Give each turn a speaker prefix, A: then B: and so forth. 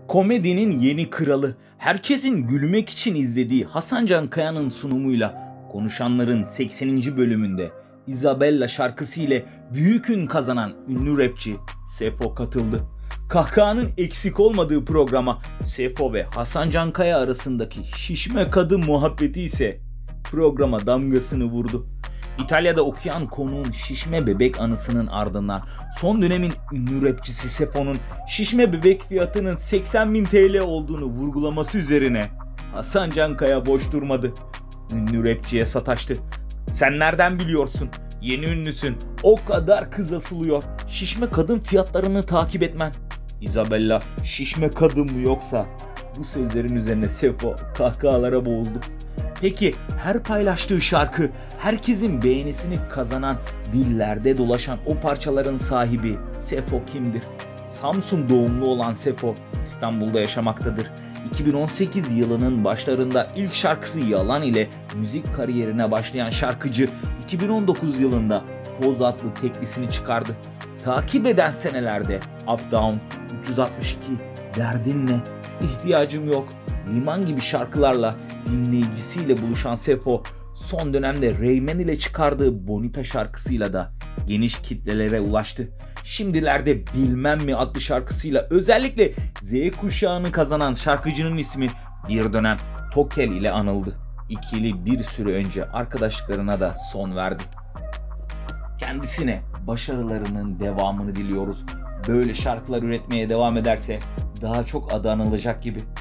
A: Komedinin yeni kralı, herkesin gülmek için izlediği Hasan Can Kaya'nın sunumuyla Konuşanlar'ın 80. bölümünde Isabella şarkısı ile büyük ün kazanan ünlü rapçi Sefo katıldı. Kahkahanın eksik olmadığı programa Sefo ve Hasan Can Kaya arasındaki şişme kadın muhabbeti ise programa damgasını vurdu. İtalya'da okuyan konuğun şişme bebek anısının ardından son dönemin ünlü rapçisi Sefo'nun şişme bebek fiyatının 80.000 TL olduğunu vurgulaması üzerine Hasan Can Kaya boş durmadı. Ünlü rapçiye sataştı. "Sen nereden biliyorsun? Yeni ünlüsün. O kadar kız asılıyor. Şişme kadın fiyatlarını takip etmen." Isabella şişme kadın mı yoksa? Bu sözlerin üzerine Sefo kahkahalara boğuldu. Peki her paylaştığı şarkı, herkesin beğenisini kazanan, dillerde dolaşan o parçaların sahibi Sefo kimdir? Samsun doğumlu olan Sefo İstanbul'da yaşamaktadır. 2018 yılının başlarında ilk şarkısı Yalan ile müzik kariyerine başlayan şarkıcı 2019 yılında Poz adlı teklisini çıkardı. Takip eden senelerde Up Down, 362, Derdin Ne, İhtiyacım Yok, Liman gibi şarkılarla dinleyicisiyle buluşan Sefo son dönemde Reymen ile çıkardığı Bonita şarkısıyla da geniş kitlelere ulaştı. Şimdilerde Bilmem Mi adlı şarkısıyla özellikle Z kuşağını kazanan şarkıcının ismi bir dönem Tokel ile anıldı. İkili bir süre önce arkadaşlıklarına da son verdi. Kendisine başarılarının devamını diliyoruz. Böyle şarkılar üretmeye devam ederse daha çok adı anılacak gibi.